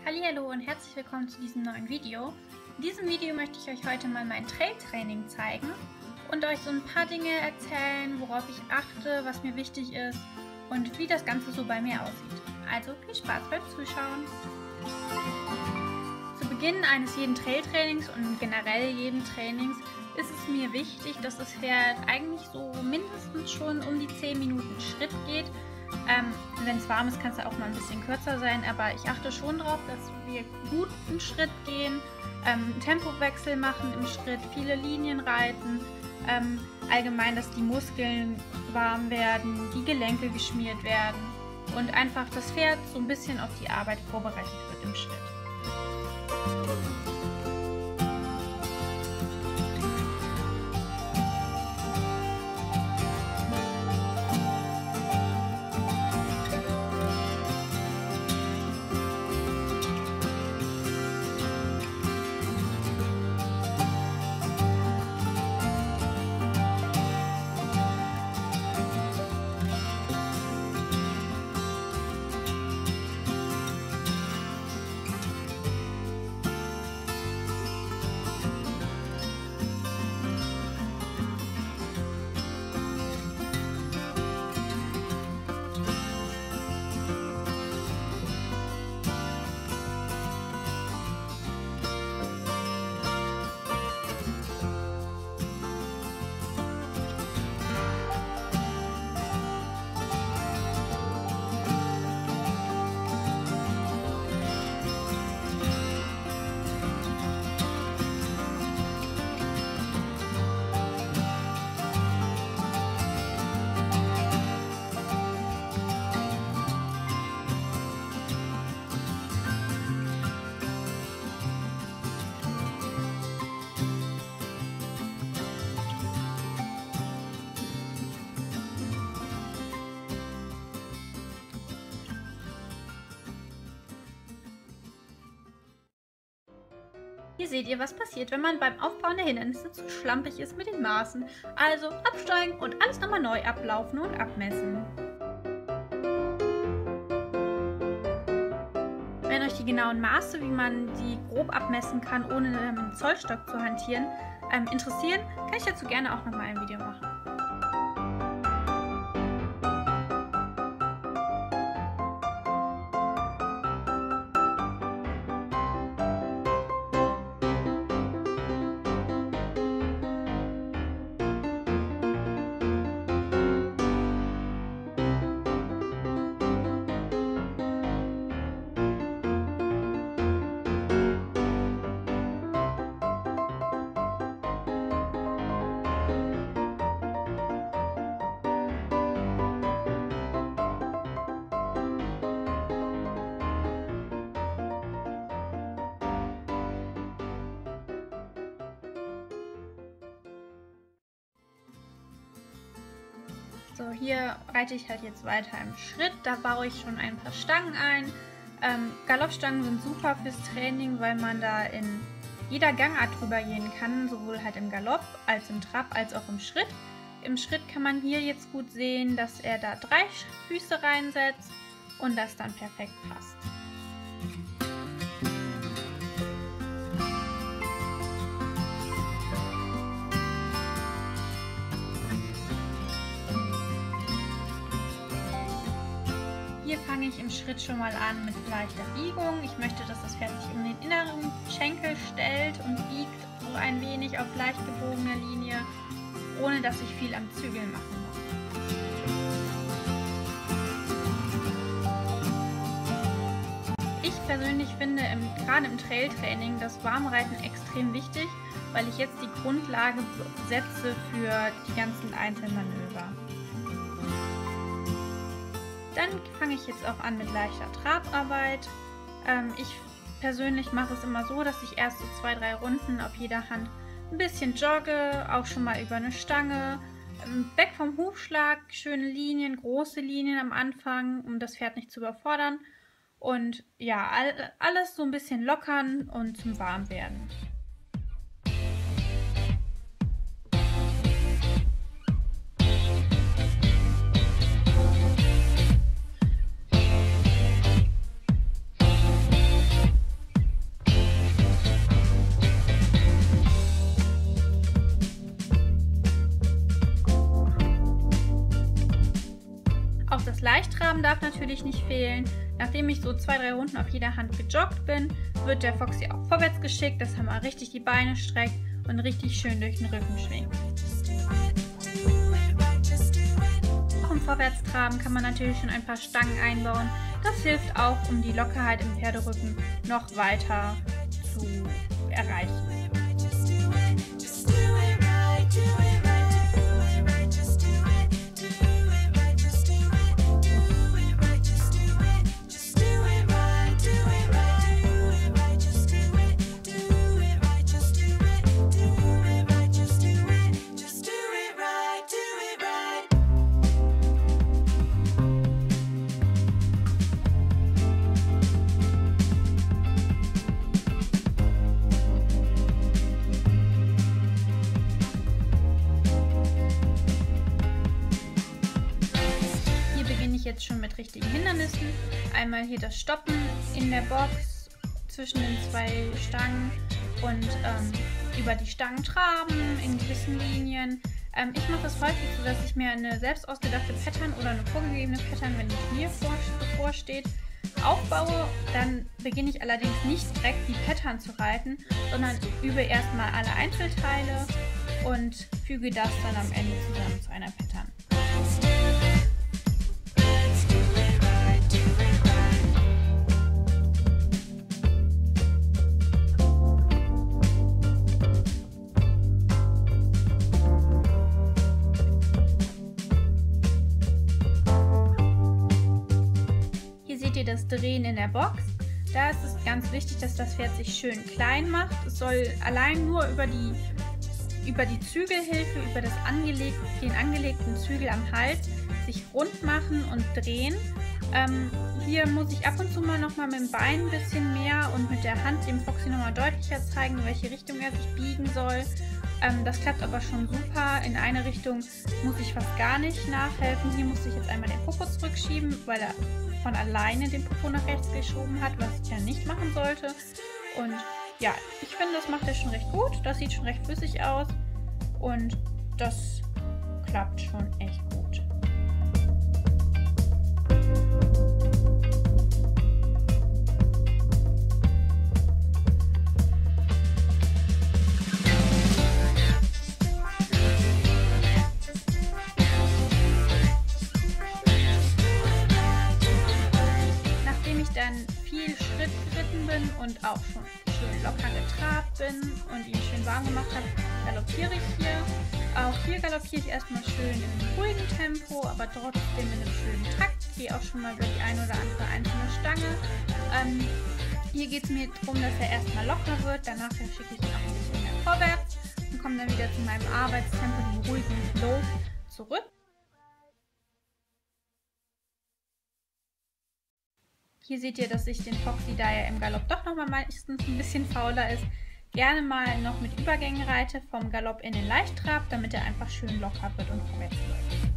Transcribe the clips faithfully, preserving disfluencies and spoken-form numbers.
Hallihallo und herzlich willkommen zu diesem neuen Video. In diesem Video möchte ich euch heute mal mein Trailtraining zeigen und euch so ein paar Dinge erzählen, worauf ich achte, was mir wichtig ist und wie das Ganze so bei mir aussieht. Also viel Spaß beim Zuschauen! Zu Beginn eines jeden Trailtrainings und generell jeden Trainings ist es mir wichtig, dass das Pferd eigentlich so mindestens schon um die zehn Minuten Schritt geht. Ähm, wenn es warm ist, kann es ja auch mal ein bisschen kürzer sein, aber ich achte schon darauf, dass wir guten Schritt gehen, ähm, Tempowechsel machen im Schritt, viele Linien reiten, ähm, allgemein, dass die Muskeln warm werden, die Gelenke geschmiert werden und einfach das Pferd so ein bisschen auf die Arbeit vorbereitet wird im Schritt. Hier seht ihr, was passiert, wenn man beim Aufbauen der Hindernisse zu schlampig ist mit den Maßen. Also absteigen und alles nochmal neu ablaufen und abmessen. Wenn euch die genauen Maße, wie man die grob abmessen kann, ohne einen Zollstock zu hantieren, ähm, interessieren, kann ich dazu gerne auch nochmal ein Video machen. So, hier reite ich halt jetzt weiter im Schritt, da baue ich schon ein paar Stangen ein. Ähm, Galoppstangen sind super fürs Training, weil man da in jeder Gangart drüber gehen kann, sowohl halt im Galopp als im Trab als auch im Schritt. Im Schritt kann man hier jetzt gut sehen, dass er da drei Füße reinsetzt und das dann perfekt passt. Hier fange ich im Schritt schon mal an mit leichter Biegung. Ich möchte, dass das Pferd sich um den inneren Schenkel stellt und biegt so ein wenig auf leicht gebogener Linie, ohne dass ich viel am Zügeln machen muss. Ich persönlich finde im, gerade im Trailtraining das Warmreiten extrem wichtig, weil ich jetzt die Grundlage setze für die ganzen Einzelmanöver. Dann fange ich jetzt auch an mit leichter Trabarbeit. Ähm, ich persönlich mache es immer so, dass ich erst so zwei, drei Runden auf jeder Hand ein bisschen jogge, auch schon mal über eine Stange. Ähm, weg vom Hufschlag, schöne Linien, große Linien am Anfang, um das Pferd nicht zu überfordern. Und ja, all, alles so ein bisschen lockern und zum Warmwerden. darf natürlich nicht fehlen. Nachdem ich so zwei, drei Runden auf jeder Hand gejoggt bin, wird der Foxy auch vorwärts geschickt, dass er mal richtig die Beine streckt und richtig schön durch den Rücken schwingt. Auch im Vorwärtstraben kann man natürlich schon ein paar Stangen einbauen. Das hilft auch, um die Lockerheit im Pferderücken noch weiter zu erreichen. Jetzt schon mit richtigen Hindernissen. Einmal hier das Stoppen in der Box zwischen den zwei Stangen und ähm, über die Stangen traben in gewissen Linien. Ähm, ich mache das häufig so, dass ich mir eine selbst ausgedachte Pattern oder eine vorgegebene Pattern, wenn die mir vor, bevorsteht, aufbaue. Dann beginne ich allerdings nicht direkt die Pattern zu reiten, sondern übe erstmal alle Einzelteile und füge das dann am Ende zusammen zu einer Pattern. Das Drehen in der Box. Da ist es ganz wichtig, dass das Pferd sich schön klein macht. Es soll allein nur über die, über die Zügelhilfe, über das angeleg, den angelegten Zügel am Hals sich rund machen und drehen. Ähm, hier muss ich ab und zu mal noch mal mit dem Bein ein bisschen mehr und mit der Hand dem Foxy noch mal deutlicher zeigen, in welche Richtung er sich biegen soll. Ähm, das klappt aber schon super. In eine Richtung muss ich fast gar nicht nachhelfen. Hier musste ich jetzt einmal den Popo zurückschieben, weil er von alleine den Popo nach rechts geschoben hat, was er nicht machen sollte. Und ja, ich finde, das macht er schon recht gut. Das sieht schon recht flüssig aus und das klappt schon echt gut. Viel Schritt geritten bin und auch schon schön locker getrabt bin und ihn schön warm gemacht habe, galoppiere ich hier. Auch hier galoppiere ich erstmal schön in einem ruhigen Tempo, aber trotzdem in einem schönen Takt. Gehe auch schon mal über die eine oder andere einzelne Stange. Ähm, hier geht es mir darum, dass er erstmal locker wird, danach schicke ich ihn auch ein bisschen mehr vorwärts und komme dann wieder zu meinem Arbeitstempo, dem ruhigen Flow zurück. Hier seht ihr, dass ich den Foxy, da er im Galopp doch nochmal meistens ein bisschen fauler ist, gerne mal noch mit Übergängen reite vom Galopp in den Leichttrab, damit er einfach schön locker wird und vorwärts läuft.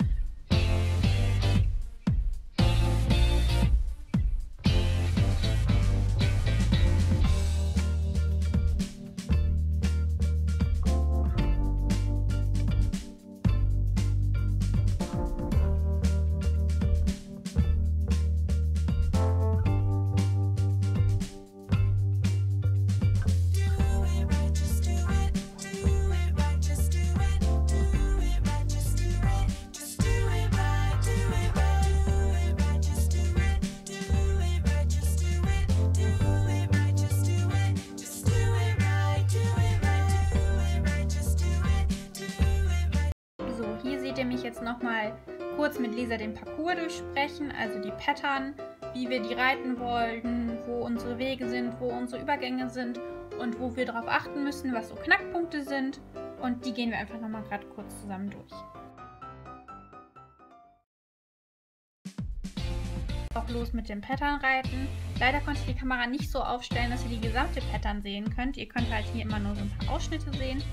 Mich jetzt noch mal kurz mit Lisa den Parcours durchsprechen, also die Pattern, wie wir die reiten wollten, wo unsere Wege sind, wo unsere Übergänge sind und wo wir darauf achten müssen, was so Knackpunkte sind, und die gehen wir einfach noch mal gerade kurz zusammen durch. Auch los mit dem Patternreiten. Leider konnte ich die Kamera nicht so aufstellen, dass ihr die gesamte Pattern sehen könnt. Ihr könnt halt hier immer nur so ein paar Ausschnitte sehen.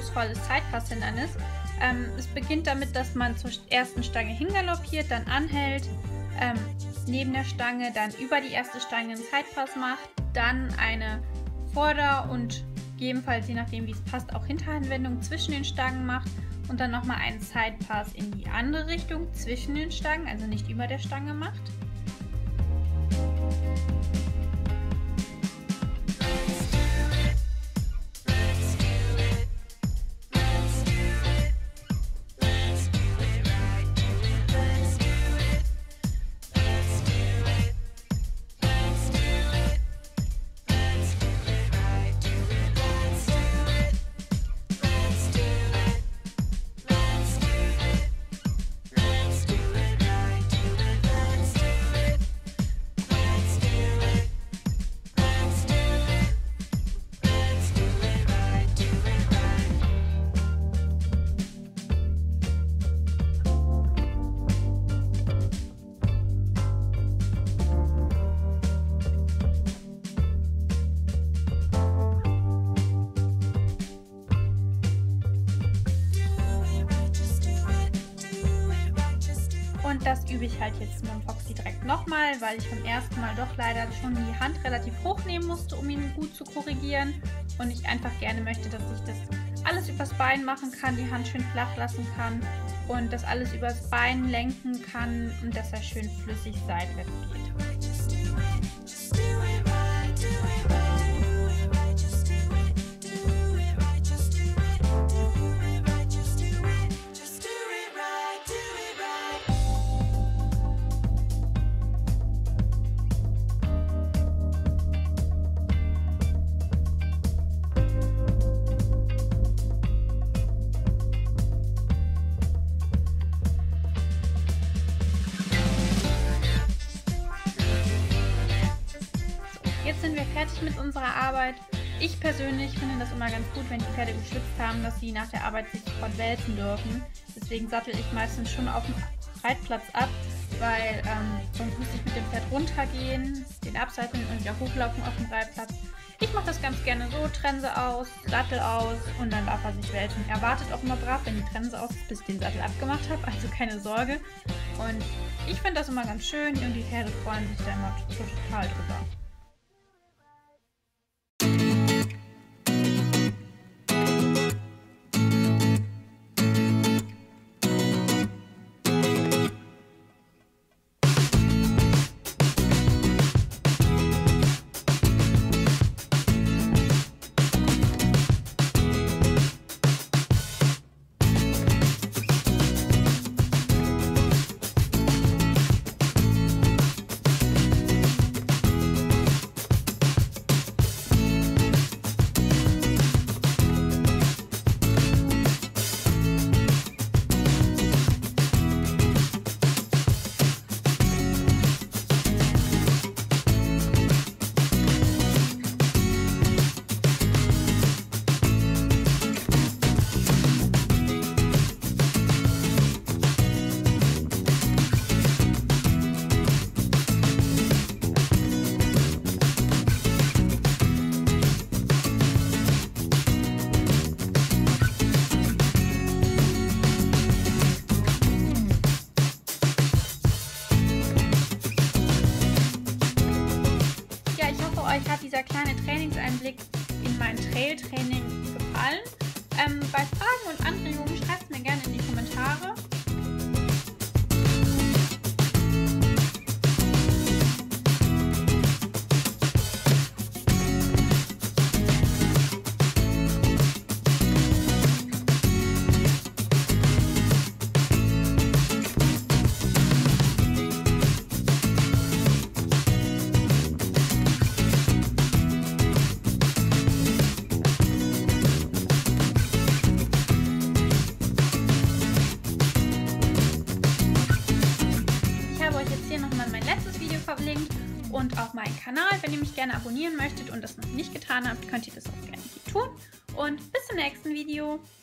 anspruchsvolles Zeitpasshindernis. Ähm, es beginnt damit, dass man zur ersten Stange hingaloppiert, dann anhält, ähm, neben der Stange, dann über die erste Stange einen Zeitpass macht, dann eine Vorder- und gegebenenfalls, je nachdem wie es passt, auch Hinterhandwendung zwischen den Stangen macht und dann nochmal einen Zeitpass in die andere Richtung zwischen den Stangen, also nicht über der Stange macht. Und das übe ich halt jetzt mit dem Foxy direkt nochmal, weil ich beim ersten Mal doch leider schon die Hand relativ hoch nehmen musste, um ihn gut zu korrigieren. Und ich einfach gerne möchte, dass ich das alles übers Bein machen kann, die Hand schön flach lassen kann und das alles übers Bein lenken kann und dass er schön flüssig seitwärts geht. Jetzt sind wir fertig mit unserer Arbeit. Ich persönlich finde das immer ganz gut, wenn die Pferde geschwitzt haben, dass sie nach der Arbeit sich sofort wälzen dürfen. Deswegen sattel ich meistens schon auf dem Reitplatz ab, weil ähm, sonst muss ich mit dem Pferd runtergehen, den absatteln und wieder hochlaufen auf dem Reitplatz. Ich mache das ganz gerne so, Trense aus, Sattel aus und dann darf er sich wälzen. Er wartet auch immer brav, wenn die Trense aus ist, bis ich den Sattel abgemacht habe, also keine Sorge. Und ich finde das immer ganz schön und die Pferde freuen sich da immer total drüber. Euch hat dieser kleine Trainingseinblick in mein Trail-Training gefallen. Ähm, bei Fragen und Anregungen schreibt es mir gerne in die Kommentare. Verlinkt und auch meinen Kanal. Wenn ihr mich gerne abonnieren möchtet und das noch nicht getan habt, könnt ihr das auch gerne hier tun. Und bis zum nächsten Video.